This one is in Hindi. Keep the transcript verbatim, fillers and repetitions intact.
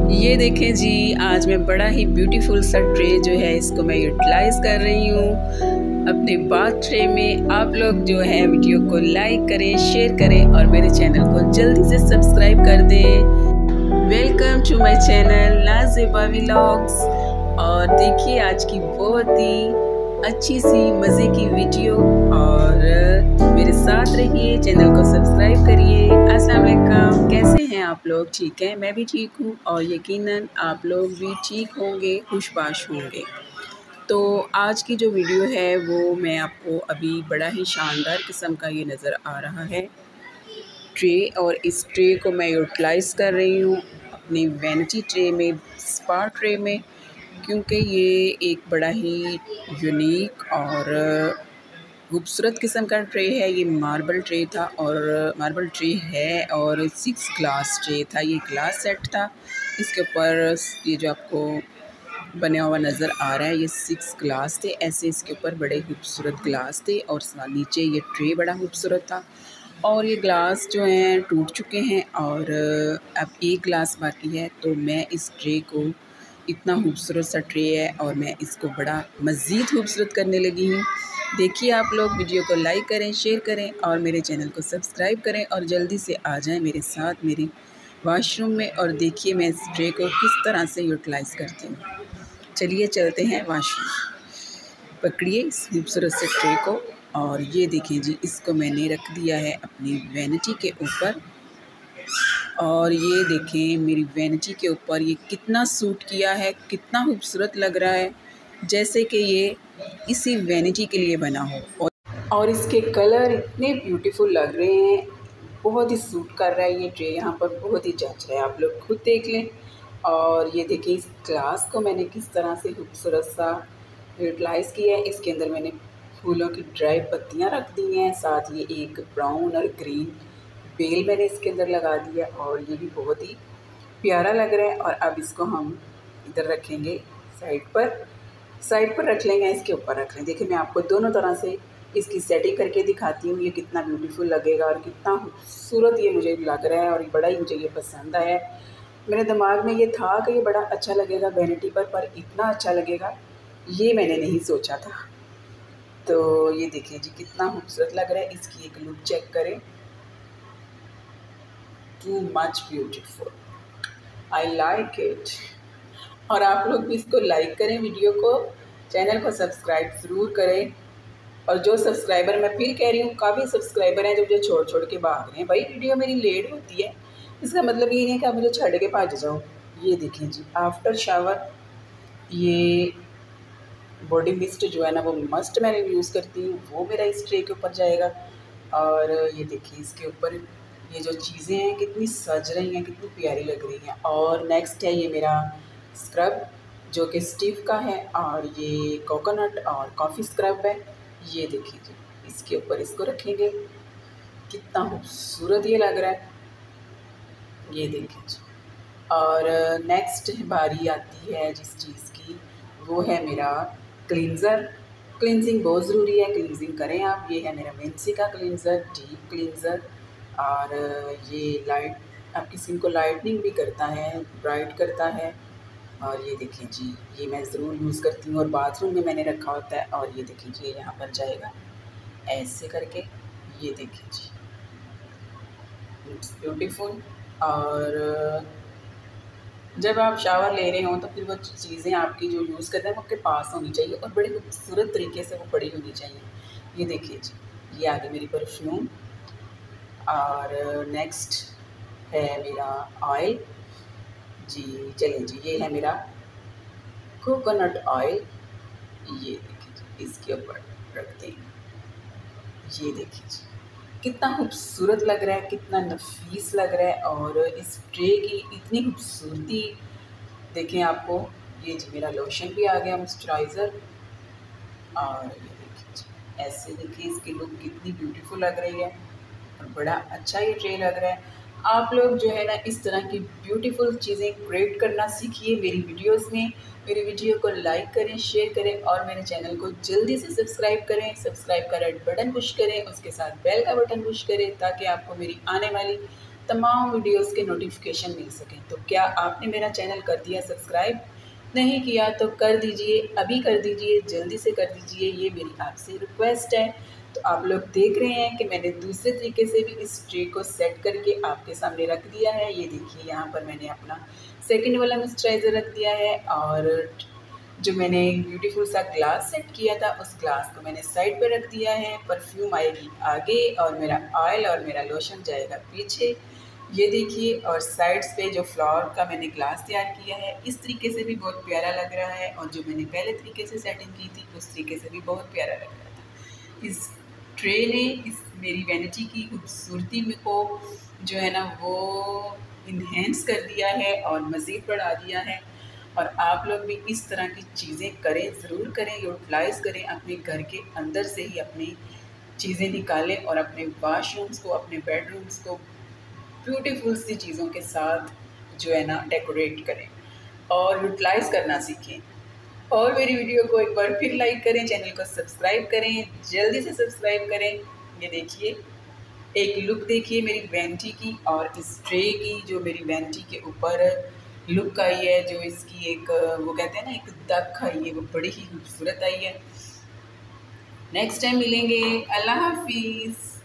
ये देखें जी, आज मैं बड़ा ही ब्यूटीफुल सा ट्रे जो है इसको मैं यूटिलाइज़ कर रही हूँ अपने बाथ ट्रे में। आप लोग जो है वीडियो को लाइक करें, शेयर करें और मेरे चैनल को जल्दी से सब्सक्राइब कर दें। Welcome to my channel Nazeba vlogs. और देखिए आज की बहुत ही अच्छी सी मज़े की वीडियो, और मेरे साथ रहिए, चैनल को सब्सक्राइब करिए। अस्सलाम वालेकुम, कैसे हैं आप लोग? ठीक है, मैं भी ठीक हूँ और यकीनन आप लोग भी ठीक होंगे, खुशबाश होंगे। तो आज की जो वीडियो है वो मैं आपको अभी बड़ा ही शानदार किस्म का ये नज़र आ रहा है ट्रे, और इस ट्रे को मैं यूटिलाइज़ कर रही हूँ अपनी वैनिटी ट्रे में, स्पा ट्रे में, क्योंकि ये एक बड़ा ही यूनिक और खूबसूरत किस्म का ट्रे है। ये मार्बल ट्रे था और मार्बल ट्रे है और सिक्स ग्लास ट्रे था, ये ग्लास सेट था। इसके ऊपर ये जो आपको बना हुआ नज़र आ रहा है ये सिक्स ग्लास थे, ऐसे इसके ऊपर बड़े खूबसूरत ग्लास थे और नीचे ये ट्रे बड़ा खूबसूरत था। और ये ग्लास जो हैं टूट चुके हैं और अब एक ग्लास बाकी है, तो मैं इस ट्रे को, इतना खूबसूरत सा ट्रे है और मैं इसको बड़ा मज़ीद खूबसूरत करने लगी हूँ। देखिए आप लोग वीडियो को लाइक करें, शेयर करें और मेरे चैनल को सब्सक्राइब करें और जल्दी से आ जाएं मेरे साथ मेरे वॉशरूम में और देखिए मैं इस ट्रे को किस तरह से यूटिलाइज़ करती हूँ। चलिए चलते हैं वॉशरूम। पकड़िए इस खूबसूरत से ट्रे को और ये देखिए जी, इसको मैंने रख दिया है अपनी वैनिटी के ऊपर। और ये देखें मेरी वैनिटी के ऊपर ये कितना सूट किया है, कितना खूबसूरत लग रहा है, जैसे कि ये इसी वैनिटी के लिए बना हो। और और इसके कलर इतने ब्यूटीफुल लग रहे हैं, बहुत ही सूट कर रहा है ये ट्रे, यहाँ पर बहुत ही जच रहा है, आप लोग खुद देख लें। और ये देखिए इस ग्लास को मैंने किस तरह से खूबसूरत सा यूटिलाइज़ किया है। इसके अंदर मैंने फूलों की ड्राई पत्तियाँ रख दी हैं, साथ ये एक ब्राउन और ग्रीन बेल मैंने इसके अंदर लगा दिया और ये भी बहुत ही प्यारा लग रहा है। और अब इसको हम इधर रखेंगे साइड पर, साइड पर रख लेंगे, इसके ऊपर रख लें। देखिए मैं आपको दोनों तरह से इसकी सेटिंग करके दिखाती हूँ, ये कितना ब्यूटीफुल लगेगा और कितना खूबसूरत ये मुझे लग रहा है और बड़ा ही मुझे ये पसंद है। मेरे दिमाग में ये था कि ये बड़ा अच्छा लगेगा वैनिटी पर, पर इतना अच्छा लगेगा ये मैंने नहीं सोचा था। तो ये देखिए जी कितना खूबसूरत लग रहा है, इसकी एक लुक चेक करें, too much beautiful, I like it. और आप लोग भी इसको लाइक करें, वीडियो को, चैनल को सब्सक्राइब ज़रूर करें। और जो सब्सक्राइबर, मैं फिर कह रही हूँ, काफ़ी सब्सक्राइबर हैं जो मुझे छोड़ छोड़ के भाग रहे हैं। भाई वीडियो मेरी लेट होती है, इसका मतलब ये नहीं है कि आप मुझे छड़ के भाग जाओ। ये देखिए जी आफ्टर शावर ये बॉडी मिस्ट जो है ना वो मस्ट मैं यूज़ करती हूँ, वो मेरा इस ट्रे के ऊपर जाएगा। और ये देखिए इसके ऊपर ये जो चीज़ें हैं कितनी सज रही हैं, कितनी प्यारी लग रही हैं। और नेक्स्ट है ये मेरा स्क्रब जो कि स्टिफ का है, और ये कोकोनट और कॉफ़ी स्क्रब है। ये देखिए जी इसके ऊपर इसको रखेंगे, कितना खूबसूरत ये लग रहा है, ये देखिए जी। और नेक्स्ट बारी आती है जिस चीज़ की, वो है मेरा क्लींज़र। क्लींजिंग बहुत ज़रूरी है, क्लींजिंग करें आप। ये है मेरा मेंसी का क्लींज़र, डीप क्लींज़र। और ये लाइट, आपकी स्किन को लाइटनिंग भी करता है, ब्राइट करता है। और ये देखिए जी ये मैं ज़रूर यूज़ करती हूँ और बाथरूम में मैंने रखा होता है। और ये देखिए जी यहाँ पर जाएगा ऐसे करके, ये देखिए जी इट्स ब्यूटीफुल। और जब आप शावर ले रहे हों तो फिर वो चीज़ें आपकी जो यूज़ करते हैं वो आपके पास होनी चाहिए और बड़े खूबसूरत तरीके से वो पड़ी होनी चाहिए। ये देखिए जी ये आगे मेरी परफ्यूम। और नेक्स्ट है मेरा ऑयल जी, चलिए जी ये है मेरा कोकोनट ऑयल। ये देखिए जी इसके ऊपर रखते हैं, ये देखिए जी कितना खूबसूरत लग रहा है, कितना नफीस लग रहा है। और इस ट्रे की इतनी खूबसूरती देखें आपको। ये जी मेरा लोशन भी आ गया, मॉइस्चराइज़र। और ये देखिए जी ऐसे देखिए इसकी लुक कितनी ब्यूटीफुल लग रही है और बड़ा अच्छा ये ट्रे लग रहा है। आप लोग जो है ना इस तरह की ब्यूटीफुल चीज़ें क्रिएट करना सीखिए मेरी वीडियोस में। मेरी वीडियो को लाइक करें, शेयर करें और मेरे चैनल को जल्दी से सब्सक्राइब करें। सब्सक्राइब का रेड बटन पुश करें, उसके साथ बेल का बटन पुश करें ताकि आपको मेरी आने वाली तमाम वीडियोस के नोटिफिकेशन मिल सकें। तो क्या आपने मेरा चैनल कर दिया सब्सक्राइब? नहीं किया तो कर दीजिए, अभी कर दीजिए, जल्दी से कर दीजिए, ये मेरी आपसे रिक्वेस्ट है। तो आप लोग देख रहे हैं कि मैंने दूसरे तरीके से भी इस ट्रे को सेट करके आपके सामने रख दिया है। ये देखिए, यहाँ पर मैंने अपना सेकंड वाला मॉइस्चराइज़र रख दिया है और जो मैंने ब्यूटीफुल सा ग्लास सेट किया था उस ग्लास को मैंने साइड पे रख दिया है। परफ्यूम आएगी आगे और मेरा ऑयल और मेरा लोशन जाएगा पीछे, ये देखिए। और साइड्स पे जो फ्लावर का मैंने ग्लास तैयार किया है इस तरीके से भी बहुत प्यारा लग रहा है, और जो मैंने पहले तरीके से सेटिंग की थी उस तरीके से भी बहुत प्यारा लग रहा था। इस ट्रे ने इस मेरी वैनिटी की खूबसूरती में को जो है ना वो इन्हेंस कर दिया है और मज़ीद बढ़ा दिया है। और आप लोग भी इस तरह की चीज़ें करें, ज़रूर करें, यूटिलाइज़ करें। अपने घर के अंदर से ही अपनी चीज़ें निकालें और अपने वाशरूम्स को, अपने बेडरूम्स को ब्यूटीफुल सी चीज़ों के साथ जो है ना डेकोरेट करें और यूटिलाइज़ करना सीखें। और मेरी वीडियो को एक बार फिर लाइक करें, चैनल को सब्सक्राइब करें, जल्दी से सब्सक्राइब करें। ये देखिए, एक लुक देखिए मेरी वैनिटी की और इस ट्रे की जो मेरी वैनिटी के ऊपर लुक आई है, जो इसकी एक वो कहते हैं ना एक दक आई है, वो बड़ी ही खूबसूरत आई है। नेक्स्ट टाइम मिलेंगे। अल्लाह हाफिज़।